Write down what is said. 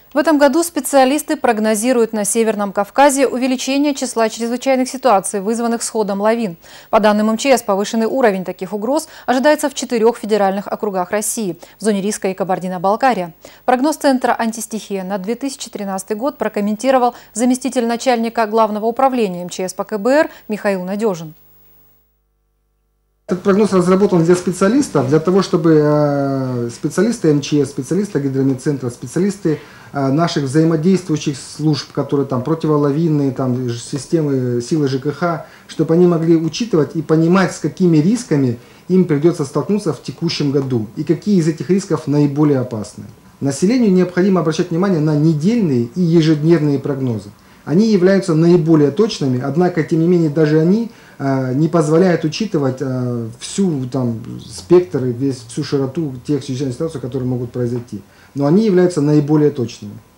В этом году специалисты прогнозируют на Северном Кавказе увеличение числа чрезвычайных ситуаций, вызванных сходом лавин. По данным МЧС, повышенный уровень таких угроз ожидается в 4 федеральных округах России в зоне риска и Кабардино-Балкария. Прогноз Центра антистихия на 2013 год прокомментировал заместитель начальника Главного управления МЧС по КБР Михаил Надежин. Этот прогноз разработан для специалистов, для того, чтобы специалисты МЧС, специалисты гидрометцентра, специалисты наших взаимодействующих служб, которые там противолавинные, там системы, силы ЖКХ, чтобы они могли учитывать и понимать, с какими рисками им придется столкнуться в текущем году и какие из этих рисков наиболее опасны. Населению необходимо обращать внимание на недельные и ежедневные прогнозы. Они являются наиболее точными, однако, тем не менее, даже они не позволяют учитывать всю спектр, всю широту тех чрезвычайных ситуаций, которые могут произойти. Но они являются наиболее точными.